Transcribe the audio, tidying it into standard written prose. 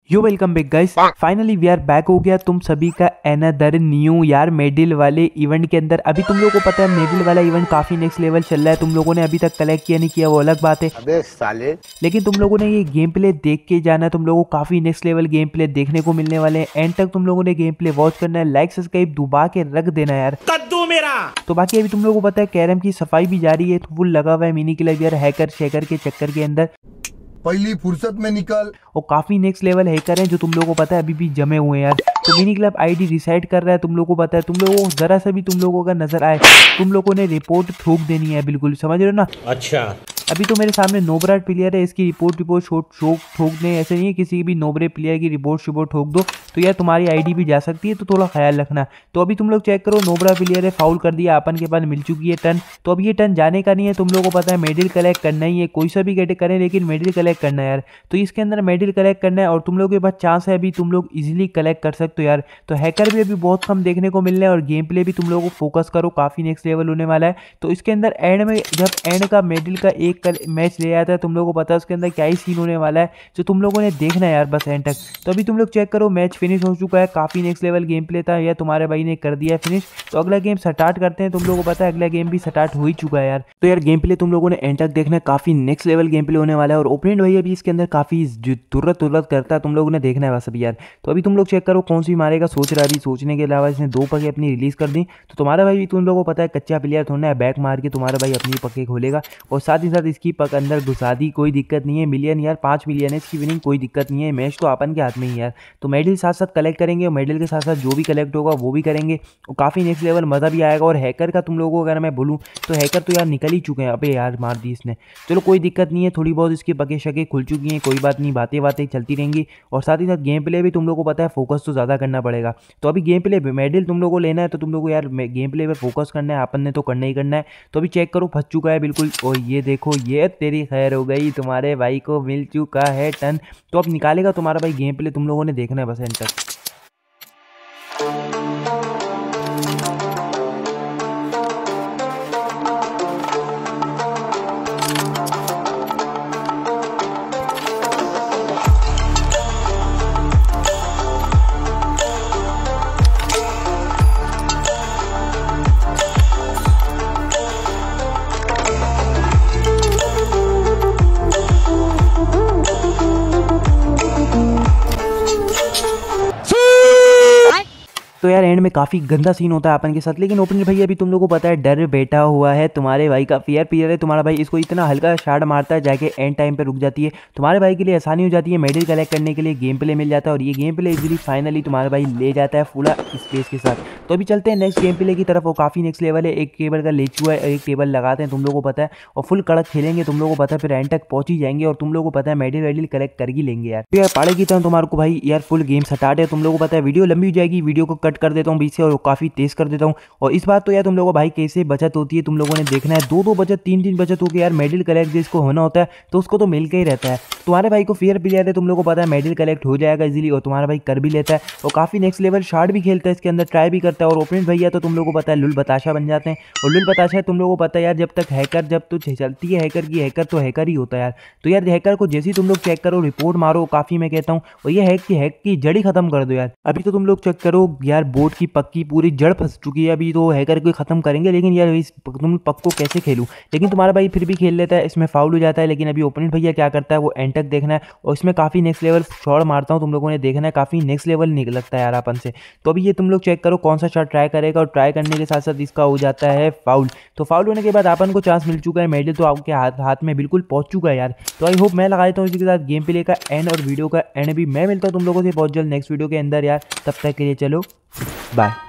Yo welcome back guys, finally we are back हो गया तुम सभी का अनदर न्यू यार मेडल वाले इवेंट के अंदर। अभी तुम लोगों को पता है मेडल वाला इवेंट काफी नेक्स्ट लेवल चल रहा है। तुम लोगों ने अभी तक कलेक्ट किया नहीं किया वो अलग बात है, अबे साले। लेकिन तुम लोगों ने ये गेम प्ले देख के जाना है। तुम लोगों को काफी नेक्स्ट लेवल गेम प्ले देखने को मिलने वाले हैं। एंड तक तुम लोगों ने गेम प्ले वॉच करना है, लाइक सब्सक्राइब दुबा के रख देना यार कद्दू मेरा। तो बाकी अभी तुम लोगों को पता है कैरम की सफाई भी जारी है, तो फुल लगा हुआ है मिनी क्लब यार हैकर शेकर के चक्कर के अंदर। पहली फुर्सत में निकल। और काफी नेक्स्ट लेवल हैकर हैं जो तुम लोगों को पता है अभी भी जमे हुए हैं यार। तो मिनी क्लब आईडी रिसेट कर रहा है, तुम लोगों को पता है। तुम लोगों को जरा सा भी तुम लोगों का नजर आए तुम लोगों ने रिपोर्ट ठोक देनी है, बिल्कुल समझ रहे हो ना। अच्छा अभी तो मेरे सामने नोबराट प्लेयर है, इसकी रिपोर्ट ठोक दें, ऐसे नहीं है किसी भी नोबरे प्लेयर की रिपोर्ट ठोक दो तो यार तुम्हारी आईडी भी जा सकती है, तो थोड़ा ख्याल रखना। तो अभी तुम लोग चेक करो, नोबरा प्लेयर है, फाउल कर दिया, अपन के पास मिल चुकी है टर्न। तो अब ये टर्न जाने का नहीं है, तुम लोगों को पता है मेडल कलेक्ट करना ही है, कोई सा भी गेट करें लेकिन मेडल कलेक्ट करना है यार। तो इसके अंदर मेडल कलेक्ट करना है और तुम लोगों के पास चांस है अभी तुम लोग इजीली कलेक्ट कर सकते हो यार। तो हैकर भी अभी बहुत कम देखने को मिल रहे हैं और गेम प्ले भी तुम लोगों को फोकस करो, काफी नेक्स्ट लेवल होने वाला है। तो इसके अंदर एंड में जब एंड का मेडल का एक मैच ले आता है, तुम लोगों को पता है उसके अंदर क्या ही सीन होने वाला है जो तुम लोगों ने देखना है यार बस एंड तक। तो अभी तुम लोग चेक करो, मैच फिनिश हो चुका है, काफी नेक्स्ट लेवल गेम प्ले था यार, तुम्हारे भाई ने कर दिया है फिनिश। तो अगला गेम स्टार्ट करते हैं, तुम लोगों को पता है अगला गेम भी स्टार्ट हो ही चुका है यार। तो यार गेम प्ले तुम लोगों ने एंड तक देखना है, काफी नेक्स्ट लेवल गेम प्ले होने वाला है। और ओपोनेंट भाई अभी इसके अंदर काफी तुरत करता है, तुम लोगों ने देखना है बस अभी यार। तो अभी तुम लोग चेक करो कौन सी मारेगा, सोच रहा है। अभी सोचने के अलावा इसने 2 पके अपनी रिलीज कर दी। तो तुम्हारा भाई भी तुम लोगों को पता है कच्चा प्लेयर थोड़ा है, बैक मार के तुम्हारा भाई अपनी पके खोलेगा और साथ ही साथ इसकी पक अंदर घुसा दी, कोई दिक्कत नहीं है। मिलियन यार 5 मिलियन है इसकी विनिंग, कोई दिक्कत नहीं है। मैच तो अपन के हाथ में ही यार। तो मेडल साथ साथ कलेक्ट करेंगे और मेडल के साथ साथ जो भी कलेक्ट होगा वो भी करेंगे और काफ़ी नेक्स्ट लेवल मज़ा भी आएगा। और हैकर का तुम लोगों को अगर मैं बोलूँ तो हैकर तो यार निकल ही चुके हैं। अबे यार मार दी इसने, चलो कोई दिक्कत नहीं है, थोड़ी बहुत इसकी पके शके खुल चुकी हैं, कोई बात नहीं, बातें चलती रहेंगी। और साथ ही साथ गेम प्ले भी तुम लोगों को पता है फोकस तो ज़्यादा करना पड़ेगा। तो अभी गेम प्ले मेडल तुम लोगों को लेना है, तो तुम लोगों को यार गेम प्ले पर फोकस करना है, अपन ने तो करना ही करना है। तो अभी चेक करो फंस चुका है बिल्कुल, और ये देखो ये तेरी खैर हो गई, तुम्हारे भाई को मिल चुका है टर्न। तो अब निकालेगा तुम्हारा भाई गेम प्ले, तुम लोगों ने देखना है बस एंड तक। तो यार एंड में काफ़ी गंदा सीन होता है अपन के साथ, लेकिन ओपनर भैया अभी तुम लोगों को पता है डर बैठा हुआ है, तुम्हारे भाई का फेयर प्लेयर है। तुम्हारा भाई इसको इतना हल्का शार्ट मारता है जाके एंड टाइम पे रुक जाती है, तुम्हारे भाई के लिए आसानी हो जाती है, मेडल कलेक्ट करने के लिए गेम प्ले मिल जाता है और ये गेम प्ले इजीली फाइनली तुम्हारा भाई ले जाता है फुला स्पेस के साथ। तो अभी चलते हैं नेक्स्ट गेम प्ले की तरफ, वो काफ़ी नेक्स्ट लेवल है। एक टेबल का ले चुका है, एक टेबल लगाते हैं तुम लोगों को पता है, और फुल कड़क खेलेंगे, तुम लोगों को पता है फिर एंड तक पहुंच ही जाएंगे और तुम लोगों को पता है मेडल वेडल कलेक्ट कर ही लेंगे यार। तो यार पाड़े की तरह तुम्हारे को भाई यार फुल गेम स्टार्ट है। तुम लोगों को पता है वीडियो लंबी हो जाएगी, वीडियो को कट कर देता हूँ बीच से और काफ़ी तेज कर देता हूँ। और इस बात तो यार तुम लोगों को भाई कैसे बचत होती है तुम लोगों ने देखना है, 2-2 बचत 3-3 बचत होकर यार मेडल कलेक्ट जिसको होना होता है तो उसको तो मिल के ही रहता है। तुम्हारे भाई को फेयर प्लेयर है, तुम लोगों को पता है मेडल कलेक्ट हो जाएगा इजीली और तुम्हारा भाई कर भी लेता है और काफ़ी नेक्स्ट लेवल शार्ट भी खेलता है, इसके अंदर ट्राई भी करता है। और ओपोनेंट भैया तो तुम लोगों को पता है लुल बताशा बन जाते हैं, और लुल बताशा तुम लोगों को पता है यार जब तक हैकर जब तो चलती है हैकर की, हैकर तो हैकर ही होता है यार। तो यार हैकर को जैसे ही तुम लोग चेक करो रिपोर्ट मारो, काफ़ी मैं कहता हूँ, और ये हैक की जड़ ही खत्म कर दो यार। अभी तो तुम लोग चेक करो यार बोर्ड की पक्की पूरी जड़ फंस चुकी है, अभी तो हैकर को खत्म करेंगे, लेकिन यार इस तुम पक को कैसे खेलूं। लेकिन तुम्हारा भाई फिर भी खेल लेता है, इसमें फाउल हो जाता है। लेकिन अभी ओपोनेंट भैया क्या करता है वो एंड तक देखना है और इसमें काफ़ी नेक्स्ट लेवल शॉट मारता हूँ, तुम लोगों ने देखना है, काफ़ी नेक्स्ट लेवल लगता है यार अपन से। तो अभी ये तुम लोग चेक करो कौन सा शॉट ट्राई करेगा और ट्राई करने के साथ साथ इसका हो जाता है फाउल। तो फाउल होने के बाद अपन को चांस मिल चुका है, मेडल तो आपके हाथ में बिल्कुल पहुंच चुका है यार। तो आई होप मैं लगाता हूँ इसी के साथ गेम प्ले का एंड और वीडियो का एंड भी। मैं मिलता हूँ तुम लोगों से बहुत जल्द नेक्स्ट वीडियो के अंदर यार, तब तक के लिए चलो बाय।